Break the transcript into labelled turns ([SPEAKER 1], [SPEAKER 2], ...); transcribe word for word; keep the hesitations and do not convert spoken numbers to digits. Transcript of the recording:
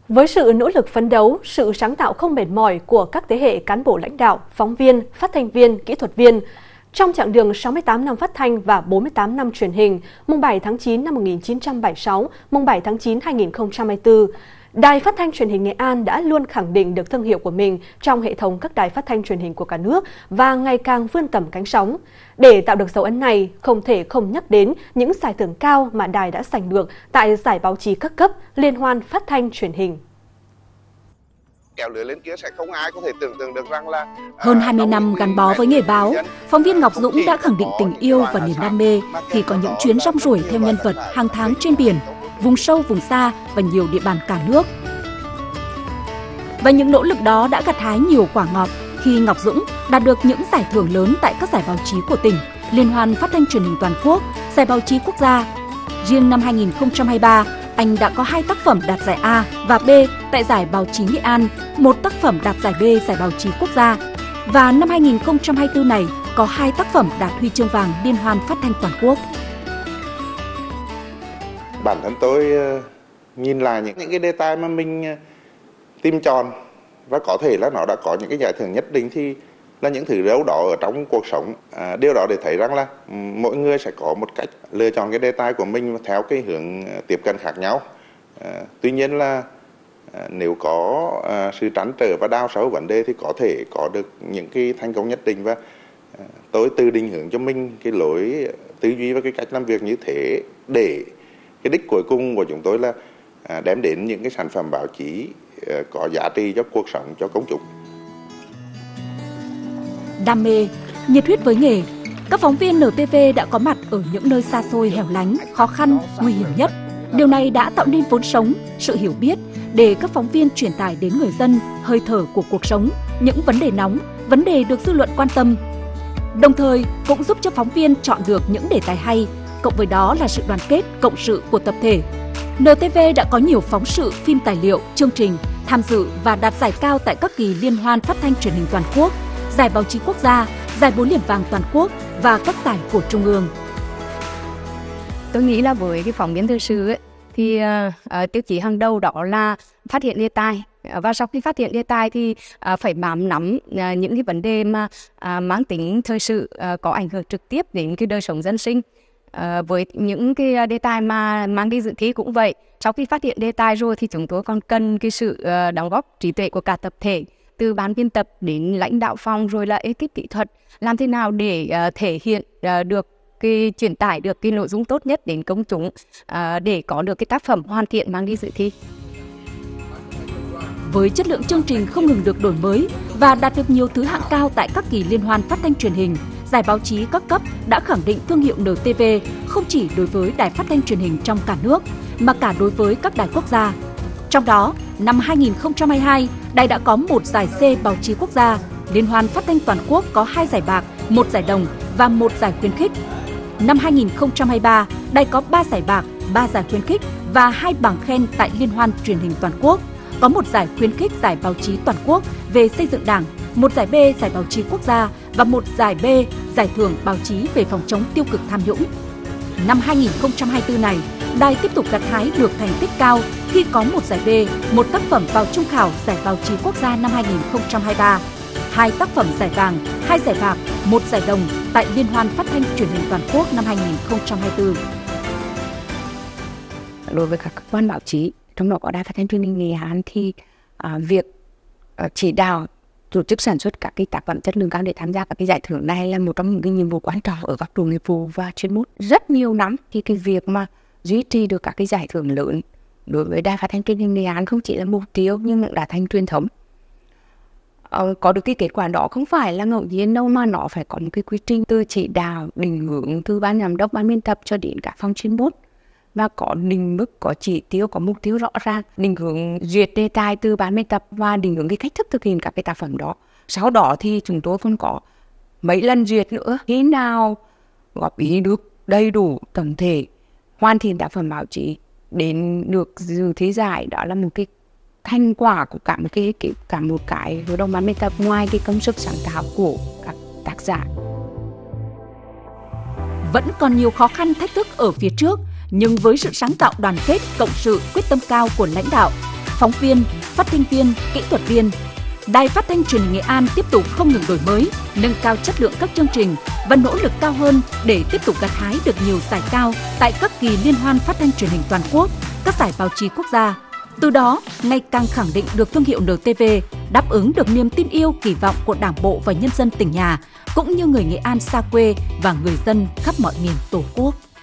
[SPEAKER 1] Với sự nỗ lực phấn đấu, sự sáng tạo không mệt mỏi của các thế hệ cán bộ lãnh đạo, phóng viên, phát thanh viên, kỹ thuật viên, trong chặng đường sáu mươi tám năm phát thanh và bốn mươi tám năm truyền hình, mùng bảy tháng chín năm một nghìn chín trăm bảy mươi sáu, mùng bảy tháng chín năm hai nghìn không trăm hai mươi tư, Đài Phát thanh Truyền hình Nghệ An đã luôn khẳng định được thương hiệu của mình trong hệ thống các đài phát thanh truyền hình của cả nước và ngày càng vươn tầm cánh sóng. Để tạo được dấu ấn này, không thể không nhắc đến những giải thưởng cao mà đài đã giành được tại giải báo chí các cấp, liên hoan phát thanh truyền hình.
[SPEAKER 2] Kéo lưới lên kia sẽ không ai có thể tưởng tượng được rằng là
[SPEAKER 3] hơn hai mươi năm gắn bó với nghề báo, phóng viên Ngọc Dũng đã khẳng định tình yêu và niềm đam mê khi có những chuyến rong ruổi theo nhân vật hàng tháng trên biển, vùng sâu vùng xa và nhiều địa bàn cả nước. Và những nỗ lực đó đã gặt hái nhiều quả ngọt khi Ngọc Dũng đạt được những giải thưởng lớn tại các giải báo chí của tỉnh, liên hoan phát thanh truyền hình toàn quốc, giải báo chí quốc gia. Riêng năm hai nghìn không trăm hai mươi ba, anh đã có hai tác phẩm đạt giải A và B tại giải báo chí Nghệ An, một tác phẩm đạt giải B giải báo chí quốc gia. Và năm hai nghìn không trăm hai mươi tư này có hai tác phẩm đạt huy chương vàng liên hoan phát thanh toàn quốc.
[SPEAKER 2] Bản thân tôi nhìn lại những những cái đề tài mà mình tìm chọn và có thể là nó đã có những cái giải thưởng nhất định thì là những thứ đâu đó ở trong cuộc sống. À, điều đó để thấy rằng là mỗi người sẽ có một cách lựa chọn cái đề tài của mình theo cái hướng tiếp cận khác nhau. À, tuy nhiên là à, nếu có à, sự trăn trở và đào sâu vấn đề thì có thể có được những cái thành công nhất định, và à, tôi tự định hướng cho mình cái lối tư duy và cái cách làm việc như thế để cái đích cuối cùng của chúng tôi là à, đem đến những cái sản phẩm báo chí à, có giá trị cho cuộc sống, cho công chúng.
[SPEAKER 3] Đam mê, nhiệt huyết với nghề, các phóng viên en tê vê đã có mặt ở những nơi xa xôi hẻo lánh, khó khăn, nguy hiểm nhất. Điều này đã tạo nên vốn sống, sự hiểu biết để các phóng viên truyền tải đến người dân hơi thở của cuộc sống, những vấn đề nóng, vấn đề được dư luận quan tâm. Đồng thời cũng giúp cho phóng viên chọn được những đề tài hay, cộng với đó là sự đoàn kết, cộng sự của tập thể. en tê vê đã có nhiều phóng sự, phim tài liệu, chương trình, tham dự và đạt giải cao tại các kỳ liên hoan phát thanh truyền hình toàn quốc, giải báo chí quốc gia, giải bốn liềm vàng toàn quốc và các giải của Trung ương.
[SPEAKER 4] Tôi nghĩ là với cái phóng viên thời sự ấy, thì uh, tiêu chí hàng đầu đó là phát hiện đề tài. Và sau khi phát hiện đề tài thì uh, phải bám nắm uh, những cái vấn đề mà uh, mang tính thời sự, uh, có ảnh hưởng trực tiếp đến cái đời sống dân sinh. Uh, với những cái đề tài mà mang đi dự thi cũng vậy. Sau khi phát hiện đề tài rồi thì chúng tôi còn cần cái sự uh, đóng góp trí tuệ của cả tập thể, từ ban biên tập đến lãnh đạo phòng rồi là ekip kỹ thuật, làm thế nào để uh, thể hiện uh, được cái truyền tải được cái nội dung tốt nhất đến công chúng, uh, để có được cái tác phẩm hoàn thiện mang đi dự thi.
[SPEAKER 3] Với chất lượng chương trình không ngừng được đổi mới và đạt được nhiều thứ hạng cao tại các kỳ liên hoan phát thanh truyền hình, giải báo chí các cấp đã khẳng định thương hiệu en tê vê không chỉ đối với đài phát thanh truyền hình trong cả nước mà cả đối với các đài quốc gia. Trong đó, năm hai nghìn không trăm hai mươi hai, đài đã có một giải C báo chí quốc gia, liên hoan phát thanh toàn quốc có hai giải bạc, một giải đồng và một giải khuyến khích. Năm hai nghìn không trăm hai mươi ba, đài có ba giải bạc, ba giải khuyến khích và hai bằng khen tại liên hoan truyền hình toàn quốc. Có một giải khuyến khích giải báo chí toàn quốc về xây dựng Đảng, một giải B giải báo chí quốc gia và một giải B giải thưởng báo chí về phòng chống tiêu cực tham nhũng. Năm hai nghìn không trăm hai mươi tư này, đài tiếp tục gặt hái được thành tích cao khi có một giải B, một tác phẩm vào trung khảo giải báo chí quốc gia năm hai nghìn không trăm hai mươi ba, hai tác phẩm giải vàng, hai giải bạc, một giải đồng tại liên hoan phát thanh truyền hình toàn quốc năm hai nghìn không trăm hai mươi tư.
[SPEAKER 5] Đối với các cơ quan báo chí, trong đó có Đài Phát thanh Truyền hình Nghệ An thì à, việc à, chỉ đạo tổ chức sản xuất các cái tác phẩm chất lượng cao để tham gia các cái giải thưởng này là một trong những cái nhiệm vụ quan trọng ở góc độ nghiệp vụ và chuyên môn. Rất nhiều năm thì cái việc mà duy trì được các cái giải thưởng lớn đối với Đài Phát thanh Truyền hình Nghệ An không chỉ là mục tiêu nhưng cũng đã thành truyền thống. Ờ, có được cái kết quả đó không phải là ngẫu nhiên đâu, mà nó phải có một cái quy trình từ chỉ đạo, định hướng từ ban giám đốc, ban biên tập cho đến các phòng chuyên môn, và có định mức, có chỉ tiêu, có mục tiêu rõ ràng, định hướng duyệt đề tài từ ban biên tập và định hướng cái cách thức thực hiện các cái tác phẩm đó. Sau đó thì chúng tôi còn có mấy lần duyệt nữa, khi nào góp ý được đầy đủ tổng thể, hoàn thiện tác phẩm báo chí đến được dự thi giải, đó là một cái thành quả của cả một cái cả một cái hội đồng ban biên tập, ngoài cái công sức sáng tạo của các tác giả.
[SPEAKER 3] Vẫn còn nhiều khó khăn thách thức ở phía trước, nhưng với sự sáng tạo, đoàn kết, cộng sự, quyết tâm cao của lãnh đạo, phóng viên, phát thanh viên, kỹ thuật viên. Đài Phát thanh Truyền hình Nghệ An tiếp tục không ngừng đổi mới, nâng cao chất lượng các chương trình và nỗ lực cao hơn để tiếp tục gặt hái được nhiều giải cao tại các kỳ liên hoan phát thanh truyền hình toàn quốc, các giải báo chí quốc gia. Từ đó, ngày càng khẳng định được thương hiệu en tê vê, đáp ứng được niềm tin yêu, kỳ vọng của Đảng bộ và nhân dân tỉnh nhà, cũng như người Nghệ An xa quê và người dân khắp mọi miền Tổ quốc.